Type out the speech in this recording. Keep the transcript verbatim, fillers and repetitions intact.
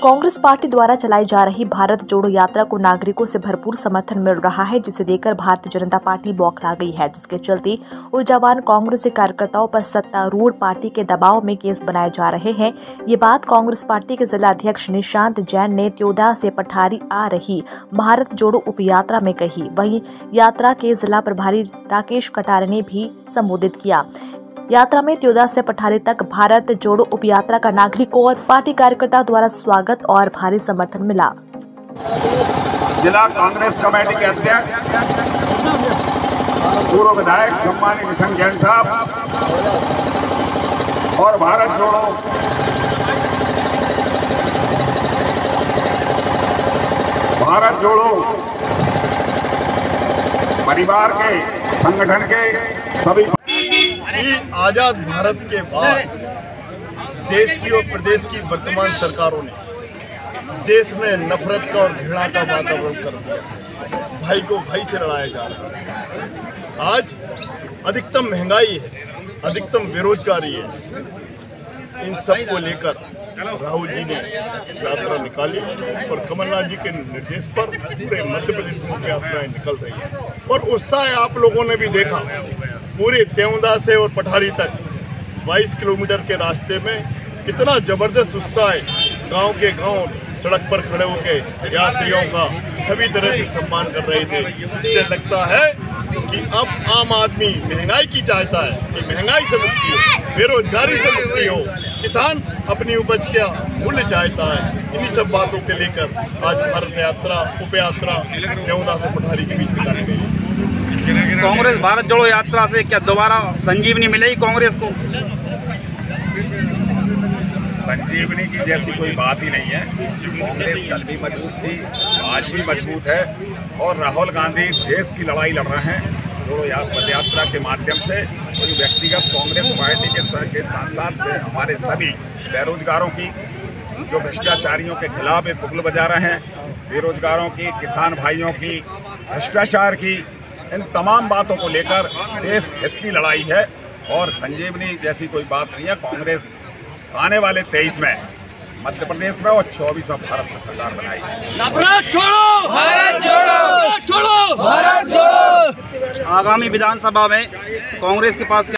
Congress party द्वारा चलाई जा रही भारत जोड़ो यात्रा को नागरिकों से भरपूर समर्थन मिल रहा है, जिसे देखकर भारतीय जनता पार्टी बौखला गई है, जिसके चलते ऊर्जावान कांग्रेसी कार्यकर्ताओं पर सत्तारूढ़ पार्टी के दबाव में केस बनाए जा रहे हैं। ये बात कांग्रेस पार्टी के जिला अध्यक्ष निशांत जैन ने त्योदा से पठारी आ रही भारत जोड़ो उप यात्रा में कही। वहीं यात्रा के जिला प्रभारी राकेश कटारे ने भी संबोधित किया। यात्रा में त्योदा से पठारी तक भारत जोड़ो उप यात्रा का नागरिकों और पार्टी कार्यकर्ताओं द्वारा स्वागत और भारी समर्थन मिला। जिला कांग्रेस कमेटी के अध्यक्ष पूर्व विधायक सम्मानित निशांत जैन साहब और भारत जोड़ो भारत जोड़ो परिवार के संगठन के सभी आजाद भारत के बाद देश की और प्रदेश की वर्तमान सरकारों ने देश में नफरत का और घृणा का वातावरण कर दिया। भाई को भाई से लड़ाया जा रहा है। आज अधिकतम महंगाई है, अधिकतम बेरोजगारी है। इन सब को लेकर राहुल जी ने यात्रा निकाली और कमलनाथ जी के निर्देश पर पूरे मध्य प्रदेश में यात्राएं निकल रही है और उत्साह आप लोगों ने भी देखा। पूरे त्योदा से और पठारी तक बाईस किलोमीटर के रास्ते में कितना ज़बरदस्त उत्साह है। गांव के गांव सड़क पर खड़े होकर यात्रियों का सभी तरह से सम्मान कर रहे थे। इससे लगता है कि अब आम आदमी महंगाई की चाहता है कि महंगाई से मुक्ति हो, बेरोजगारी से मुक्ति हो, किसान अपनी उपज का मूल्य चाहता है। इन्हीं सब बातों के लेकर आज भारत यात्रा उप यात्रा त्योदा से पठारी के बीच निकाली गई है। कांग्रेस भारत जोड़ो यात्रा से क्या दोबारा संजीवनी मिलेगी कांग्रेस को? संजीवनी की जैसी कोई बात ही नहीं है। कांग्रेस कल भी मजबूत थी, आज भी मजबूत है और राहुल गांधी देश की लड़ाई लड़ रहे हैं जोड़ो पद यात्रा के माध्यम से। और व्यक्तिगत कांग्रेस पार्टी के साथ साथ हमारे सभी बेरोजगारों की, जो भ्रष्टाचारियों के खिलाफ एक बुगल बजा रहे हैं, बेरोजगारों की, किसान भाइयों की, भ्रष्टाचार की, इन तमाम बातों को लेकर देश हित की लड़ाई है और संजीवनी जैसी कोई बात नहीं है। कांग्रेस आने वाले तेईस में मध्य प्रदेश में और चौबीस में भारत में सरकार बनाएगी। भारत जोड़ो, भारत जोड़ो, जोड़ो, भारत जोड़ो। आगामी विधानसभा में कांग्रेस के पास